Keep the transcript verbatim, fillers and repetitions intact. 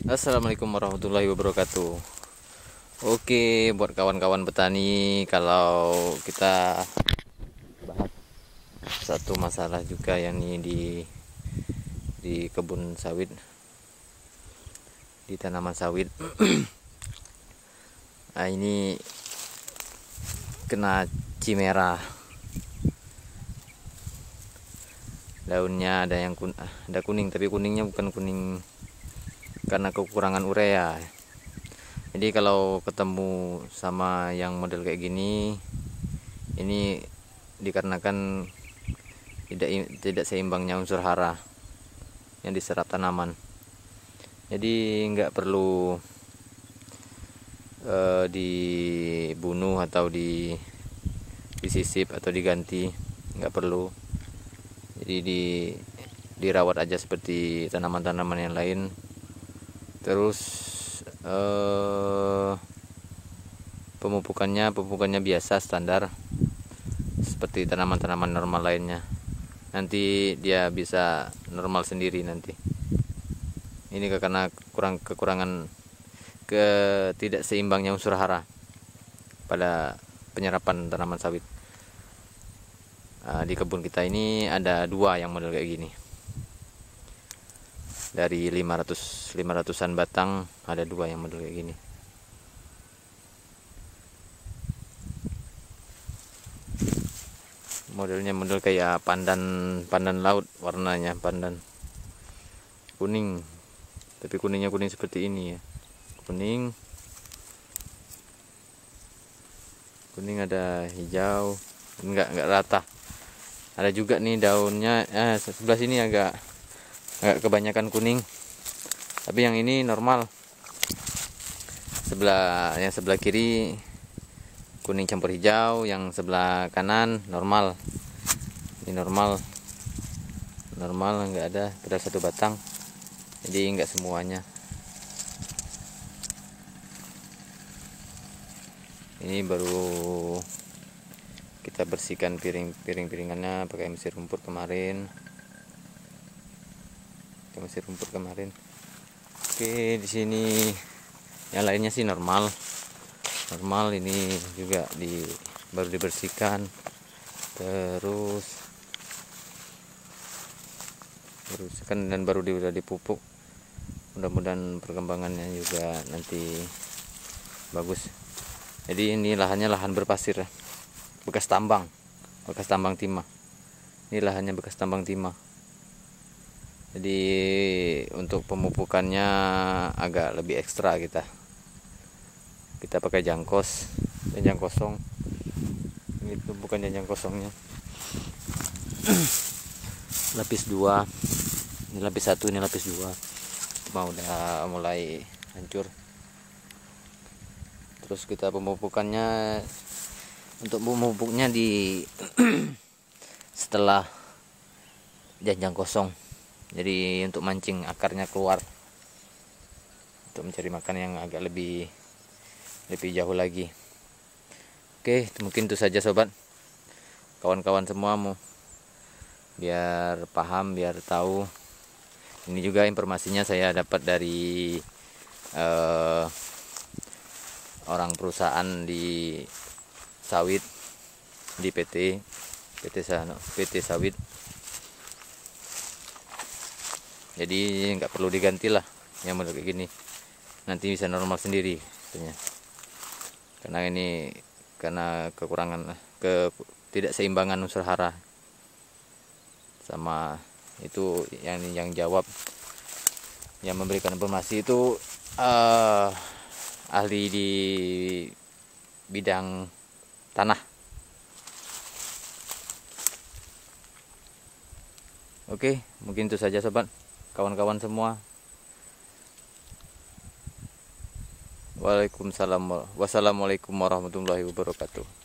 Assalamualaikum warahmatullahi wabarakatuh. Oke, buat kawan-kawan petani, kalau kita bahas satu masalah juga yang ini di di kebun sawit, di tanaman sawit. Nah, ini kena cimera. Daunnya ada yang kun ada kuning, tapi kuningnya bukan kuning karena kekurangan urea. Jadi kalau ketemu sama yang model kayak gini, ini dikarenakan tidak tidak seimbangnya unsur hara yang diserap tanaman. Jadi nggak perlu eh, dibunuh atau di disisip atau diganti, nggak perlu. Jadi di dirawat aja seperti tanaman-tanaman yang lain. Terus eh, pemupukannya pemupukannya biasa standar seperti tanaman-tanaman normal lainnya. Nanti dia bisa normal sendiri nanti. Ini karena kurang kekurangan ketidakseimbangnya unsur hara pada penyerapan tanaman sawit. Nah, di kebun kita ini ada dua yang model kayak gini. Dari lima ratus lima ratusan batang ada dua yang model kayak gini. Modelnya model kayak pandan pandan laut, warnanya pandan kuning, tapi kuningnya kuning seperti ini ya. Kuning kuning ada hijau, enggak enggak rata. Ada juga nih daunnya, eh, sebelah sini agak agak kebanyakan kuning, tapi yang ini normal. Sebelah yang sebelah kiri kuning campur hijau, yang sebelah kanan normal. Ini normal normal nggak ada, padahal satu batang, jadi nggak semuanya. Ini baru kita bersihkan piring piring piringannya pakai mesin rumput kemarin. Mesin rumput kemarin. Oke, di sini yang lainnya sih normal. Normal, ini juga di baru dibersihkan. Terus bersihkan dan baru di, udah dipupuk. Mudah-mudahan perkembangannya juga nanti bagus. Jadi ini lahannya lahan berpasir, bekas tambang, bekas tambang timah. Ini lahannya bekas tambang timah. Jadi untuk pemupukannya agak lebih ekstra kita. Kita pakai jangkos, janjang kosong. Ini bukan janjang kosongnya. Lapis dua. Ini lapis satu, ini lapis dua. Cuma udah mulai hancur. Terus kita pemupukannya, untuk pemupuknya di setelah janjang kosong. Jadi untuk mancing akarnya keluar, untuk mencari makan yang agak lebih lebih jauh lagi. Oke, mungkin itu saja sobat, kawan-kawan semua, mau biar paham, biar tahu. Ini juga informasinya saya dapat dari eh, orang perusahaan di sawit, di P T P T P T sawit. Jadi nggak perlu diganti lah yang model kayak gini, nanti bisa normal sendiri katanya. Karena ini karena kekurangan ke tidak seimbangan unsur hara. Sama itu yang yang jawab, yang memberikan informasi itu uh, ahli di bidang tanah. Oke, mungkin itu saja sobat, kawan-kawan semua. Waalaikumsalam, wassalamualaikum warahmatullahi wabarakatuh.